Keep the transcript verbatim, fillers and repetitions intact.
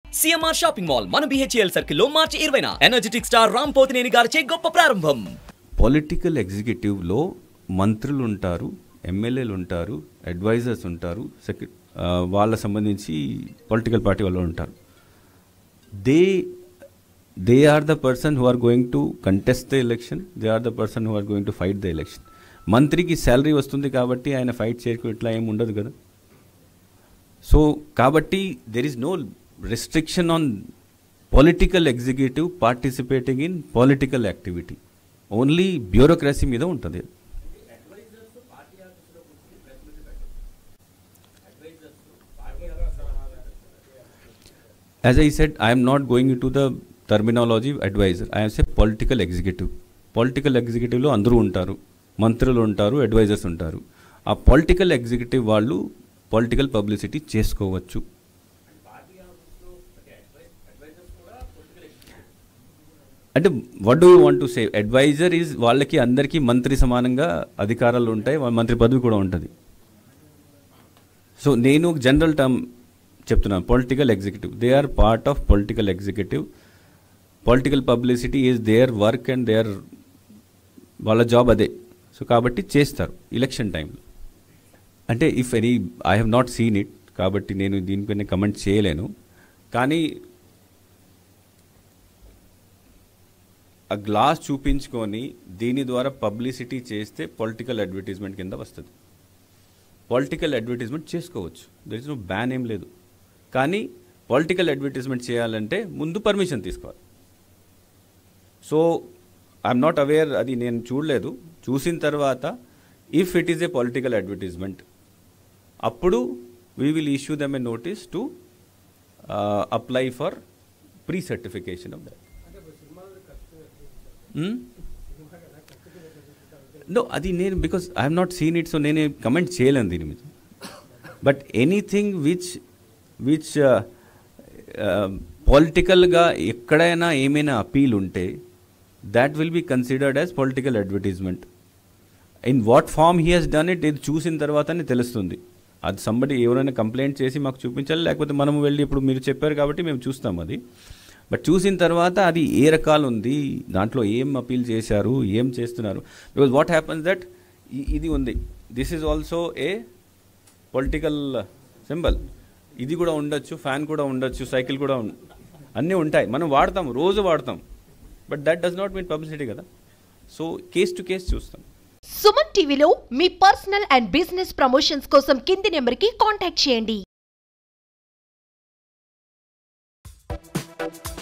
CMR shopping mall మన BHEL circle లో March ఇరవైన ఎనర్జెటిక్ స్టార్ రామ్ పోతినేని గారిచే గొప్ప ప్రారంభం. పొలిటికల్ ఎగ్జిక్యూటివ్ లో మంత్రులు ఉంటారు, ఎమ్మెల్యేలు ఉంటారు, అడ్వైజర్స్ ఉంటారు, సెక్రటరీ వాళ్ళ సంబంధించి పొలిటికల్ పార్టీ వాళ్ళు ఉంటారు. They they are the person who are going to contest the election, they are the person who are going to fight the election. మంత్రికి శాలరీ వస్తుంది కాబట్టి ఆయన ఫైట్ చేయకు ఇట్లా ఏమి ఉండదు కదా. సో కాబట్టి there is no restriction on political executive participating in political activity. Only bureaucracy మీద ఉంటుంది. As I said, I am not going into the terminology advisor. I am say political executive. Political executive లో అందరూ ఉంటారు, మంత్రులు ఉంటారు, advisers ఉంటారు. ఆ political executive వాళ్ళు పొలిటికల్ పబ్లిసిటీ చేసుకోవచ్చు. అంటే what do you want to say? Adviser is వాళ్ళకి అందరికీ మంత్రి సమానంగా అధికారాలు ఉంటాయి, మంత్రి పదవి కూడా ఉంటుంది. సో నేను జనరల్ టర్మ్ చెప్తున్నాను, political executive, they are part of political executive. Political publicity is their work and their వాళ్ళ జాబ్ అదే. సో కాబట్టి చేస్తారు ఎలక్షన్ టైంలో. అంటే if any I have not seen it కాబట్టి నేను దీనిపైన కమెంట్ చేయలేను. కానీ ఆ గ్లాస్ చూపించుకొని దీని ద్వారా పబ్లిసిటీ చేస్తే పొలిటికల్ అడ్వర్టైజ్మెంట్ కింద వస్తుంది. పొలిటికల్ అడ్వర్టైజ్మెంట్ చేసుకోవచ్చు, దర్ ఇస్ నో బ్యాన్ ఏం లేదు. కానీ పొలిటికల్ అడ్వర్టైజ్మెంట్ చేయాలంటే ముందు పర్మిషన్ తీసుకోవాలి. సో ఐఎమ్ నాట్ అవేర్, అది నేను చూడలేదు. చూసిన తర్వాత if it is a political advertisement అప్పుడు we will issue them a notice to apply for pre certification of that. No అది నేను because I have not seen it, so నేను comment చేయలేను దీని మీద. బట్ ఎనీథింగ్ విచ్ విచ్ పొలిటికల్గా ఎక్కడైనా ఏమైనా అపీల్ ఉంటే that will be considered as political advertisement. In what form he has done it, ఇది చూసిన తర్వాతనే తెలుస్తుంది. అది సంబడి ఎవరైనా కంప్లైంట్ చేసి మాకు చూపించాలి, లేకపోతే మనం వెళ్ళి ఇప్పుడు మీరు చెప్పారు కాబట్టి మేము చూస్తాం అది. బట్ చూసిన తర్వాత అది ఏ రకాలు ఉంది, దాంట్లో ఏం అపీల్ చేశారు, ఏం చేస్తున్నారు. బికాజ్ వాట్ హ్యాపన్స్ దట్ ఇది ఉంది, this is also a political symbol. ఇది కూడా ఉండొచ్చు, ఫ్యాన్ కూడా ఉండొచ్చు, సైకిల్ కూడా అన్నీ ఉంటాయి, మనం వాడతాం, రోజు వాడతాం. But that does not mean publicity కదా. సో కేస్ టు కేస్ చూస్తాం. సుమన్ టీవీలో మీ పర్సనల్ అండ్ బిజినెస్ ప్రమోషన్స్ కోసం కింది నెంబర్కి కాంటాక్ట్ చేయండి.